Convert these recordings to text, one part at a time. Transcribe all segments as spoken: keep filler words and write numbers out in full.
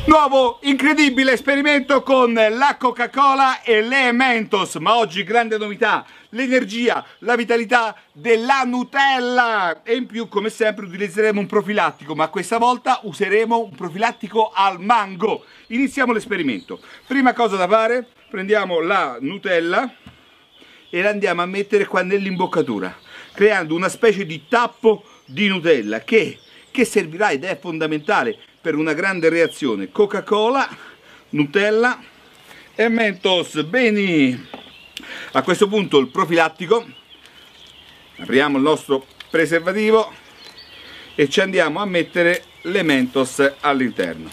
Nuovo incredibile esperimento con la Coca-Cola e le Mentos, ma oggi grande novità, l'energia, la vitalità della Nutella, e in più come sempre utilizzeremo un profilattico, ma questa volta useremo un profilattico al mango. Iniziamo l'esperimento. Prima cosa da fare, prendiamo la Nutella e la andiamo a mettere qua nell'imboccatura, creando una specie di tappo di Nutella che, che servirà ed è fondamentale per una grande reazione. Coca-Cola, Nutella e Mentos. Bene, a questo punto il profilattico, apriamo il nostro preservativo e ci andiamo a mettere le Mentos all'interno.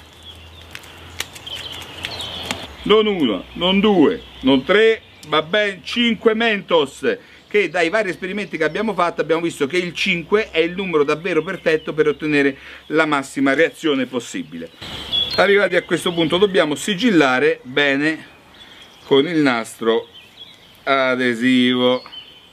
Non uno, non due, non tre, ma ben cinque Mentos, che dai vari esperimenti che abbiamo fatto abbiamo visto che il cinque è il numero davvero perfetto per ottenere la massima reazione possibile. Arrivati a questo punto dobbiamo sigillare bene con il nastro adesivo.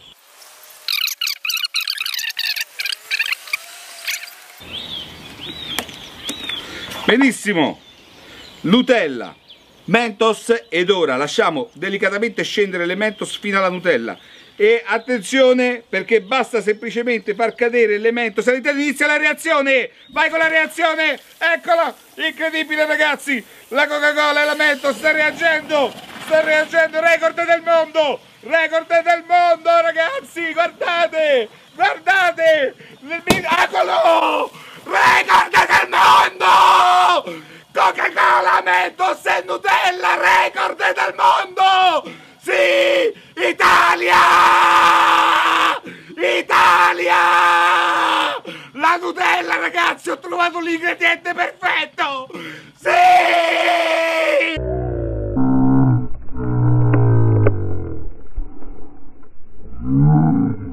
Benissimo, Nutella, Mentos, ed ora lasciamo delicatamente scendere le Mentos fino alla Nutella. E attenzione, perché basta semplicemente far cadere il Mentos all'interno, inizia la reazione, vai con la reazione, eccola, incredibile ragazzi, la Coca-Cola e la Mentos sta reagendo, sta reagendo, record del mondo, record del mondo ragazzi, guardate, guardate, eccolo, record del mondo, Coca-Cola, Mentos e Nutella, record del mondo! Sì! Italia! Italia! La Nutella, ragazzi, ho trovato l'ingrediente perfetto! Sì! Mm.